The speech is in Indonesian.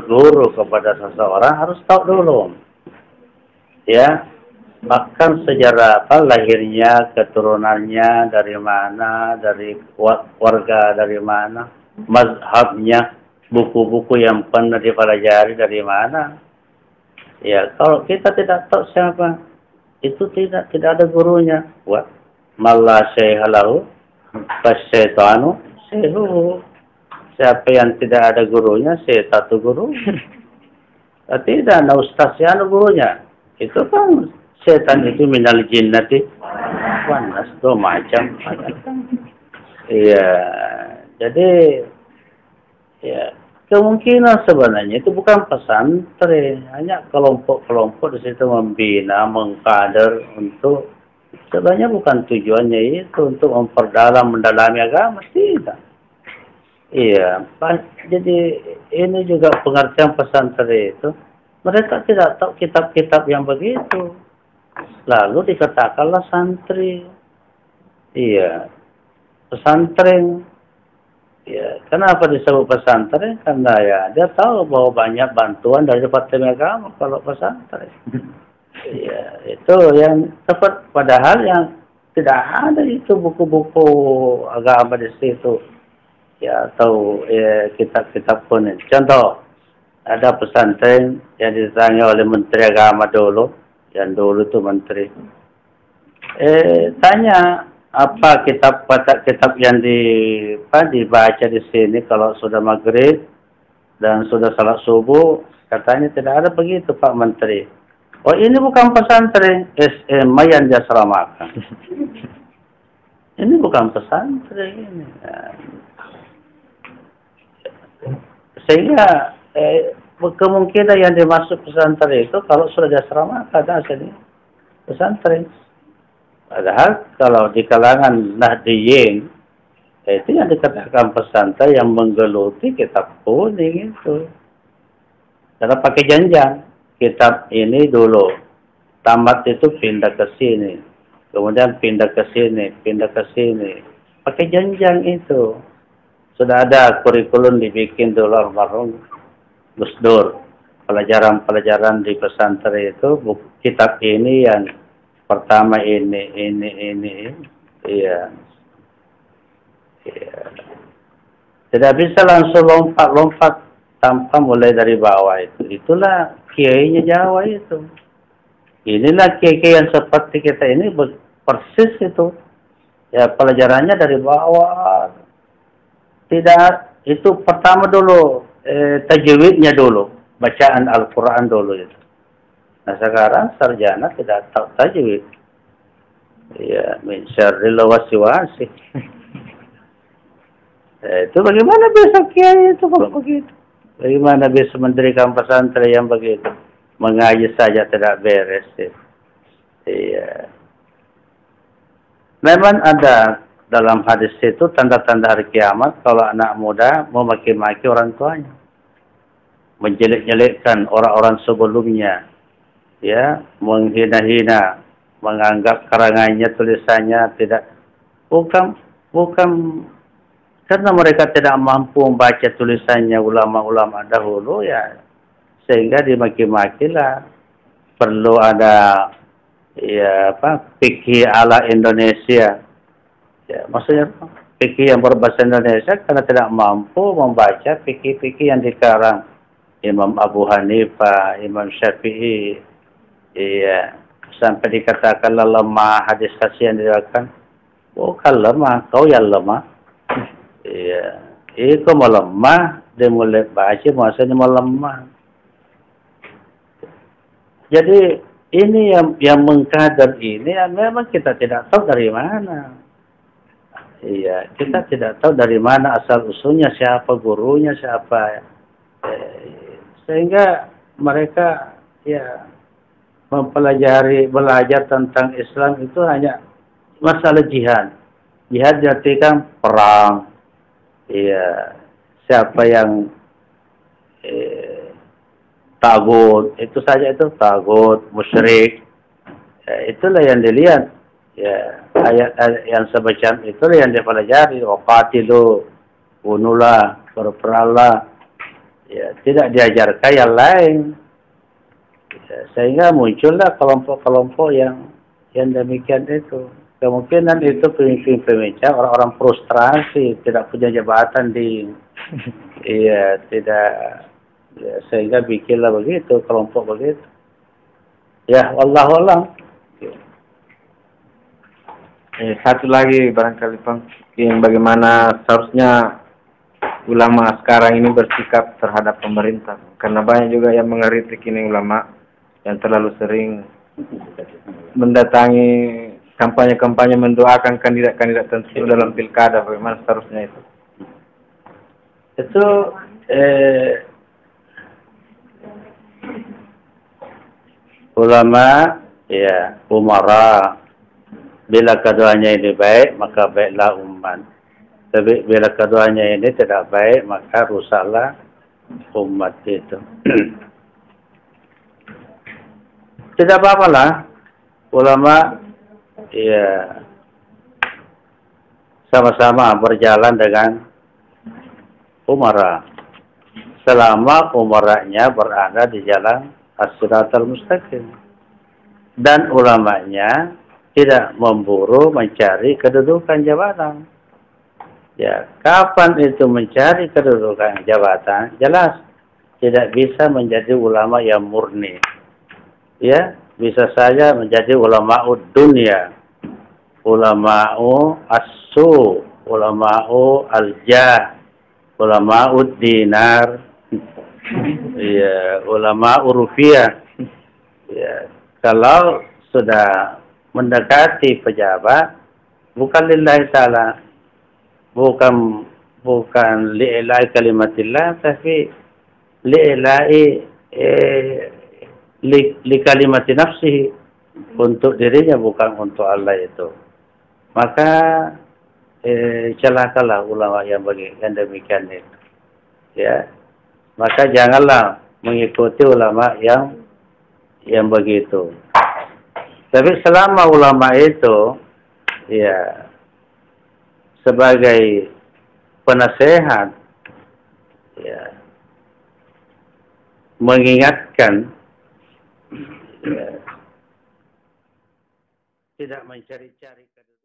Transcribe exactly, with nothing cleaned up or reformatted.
berguru kepada seseorang harus tahu dulu. Ya, bahkan sejarah apa lahirnya, keturunannya dari mana, dari warga dari mana, mazhabnya, buku-buku yang pernah dipelajari dari mana. Ya, kalau kita tidak tahu siapa, itu tidak tidak ada gurunya. Wa malla syaihalahu fasyaitanu syaihu. Siapa yang tidak ada gurunya, satu guru. Tidak ada ustaz yang ada gurunya. Itu kan setan itu minal jinnati wan nas itu macam. Iya, jadi ya kemungkinan sebenarnya itu bukan pesantren, hanya kelompok-kelompok di situ membina, mengkader untuk sebenarnya bukan tujuannya itu untuk memperdalam, mendalami agama, tidak. Iya, jadi ini juga pengertian pesantren itu. Mereka tidak tahu kitab-kitab yang begitu. Lalu dikatakanlah santri. Iya, pesantren. Ya, kenapa disebut pesantren? Karena ya dia tahu bahwa banyak bantuan dari Departemen Agama kalau pesantren. Ya, itu yang tepat. Padahal yang tidak ada itu buku-buku agama di situ. Ya, atau ya, kitab-kitab kuning. Contoh, ada pesantren yang ditanya oleh Menteri Agama dulu, yang dulu itu Menteri. Eh, tanya apa kitab kitab yang di, apa, dibaca di sini kalau sudah maghrib dan sudah salat subuh, katanya tidak ada begitu Pak Menteri. Oh ini bukan pesantren, S M yang diasramakan. Ini bukan pesantren ini. Sehingga eh, kemungkinan yang dimaksud pesantren itu kalau sudah diasramakan ada sini pesantren. Padahal kalau di kalangan Nahdiyin itu yang dikatakan pesantren yang menggeluti kitab kuning itu. Karena pakai janjang. Kitab ini dulu tamat itu pindah ke sini. Kemudian pindah ke sini, pindah ke sini. Pakai janjang itu. Sudah ada kurikulum dibikin dulu almarhum Gus Dur. Pelajaran-pelajaran di pesantren itu buku kitab ini yang pertama ini, ini, ini. Iya. Iya. Tidak bisa langsung lompat-lompat tanpa mulai dari bawah itu. Itulah kiainya Jawa itu. Inilah kiai-kiai yang seperti kita ini persis itu. Ya pelajarannya dari bawah. Tidak, itu pertama dulu eh, tajwidnya dulu, bacaan Al-Qur'an dulu itu. Nah sekarang sarjana tidak tahu tajwid. Ya, min syarril waswasi. Eh, itu bagaimana bisa kiai itu kalau begitu? Bagaimana bisa mendirikan pesantren yang begitu? Mengaji saja tidak beres. Iya. Memang ada dalam hadis itu tanda-tanda hari kiamat kalau anak muda memaki-maki orang tuanya. Menjelek-jelekkan orang-orang sebelumnya. Ya, menghina-hina, menganggap karangannya, tulisannya tidak. Bukan, bukan karena mereka tidak mampu membaca tulisannya ulama-ulama dahulu ya, sehingga dimaki-makilah. Perlu ada ya apa fikih ala Indonesia. Ya, maksudnya fikih yang berbahasa Indonesia karena tidak mampu membaca fikih-fikih yang dikarang Imam Abu Hanifah, Imam Syafi'i. Iya, sampai dikatakanlah lemah hadis kasih yang diriwayatkan. Bukan lemah, kau yang lemah. Iya, itu melemah, dia mulai baca, maksudnya melemah. Jadi ini yang yang mengkader ini ya, memang kita tidak tahu dari mana. Iya, kita tidak tahu dari mana asal usulnya, siapa gurunya, siapa. Eh, sehingga mereka ya mempelajari, belajar tentang Islam itu hanya masalah jihad. Jihad diartikan perang. Iya, siapa yang eh, tagut, itu saja itu tagut, musyrik. Ya, itulah yang dilihat. Ya, ayat-ayat yang semacam itulah yang dipelajari. Waqatilu, bunuhlah, berperanglah. ya tidak diajarkan yang lain. Ya, sehingga muncullah kelompok-kelompok yang yang demikian itu. Kemungkinan itu pemimpin-pemimpin orang-orang frustrasi, tidak punya jabatan di, iya tidak, ya, sehingga bikinlah begitu kelompok begitu. Ya, wallahu a'lam. Eh, satu lagi barangkali Bang, yang bagaimana seharusnya ulama sekarang ini bersikap terhadap pemerintah. Karena banyak juga yang mengkritik ini ulama yang terlalu sering mendatangi kampanye-kampanye mendoakan kandidat-kandidat tertentu dalam pilkada. Bagaimana seharusnya itu? Itu eh, ulama, ya, umara, bila keduanya ini baik, maka baiklah umat. Tapi bila keduanya ini tidak baik, maka rusaklah umat itu. Tidak apa-apalah, ulama, ya, sama-sama berjalan dengan umara. Selama umaranya berada di jalan as-siratal mustaqim. Dan ulamanya tidak memburu mencari kedudukan jabatan. Ya, kapan itu mencari kedudukan jabatan? Jelas tidak bisa menjadi ulama yang murni. Ya, bisa saja menjadi ulama'ud dunia, ulama'u as-su, ulama'u al-jah, ulama'ud dinar, ya, ulama'u rupiah. Ya, kalau sudah mendekati pejabat, bukan lillahi ta'ala, bukan bukan li'ilai kalimatillah, tapi li'ilai eh, li, li kalimati nafsihi, untuk dirinya, bukan untuk Allah itu. Maka eh, celakalah ulama yang bagi yang demikian itu. Ya, maka janganlah mengikuti ulama yang yang begitu. Tapi selama ulama itu, ya, sebagai penasehat, ya, mengingatkan, ya, tidak mencari-cari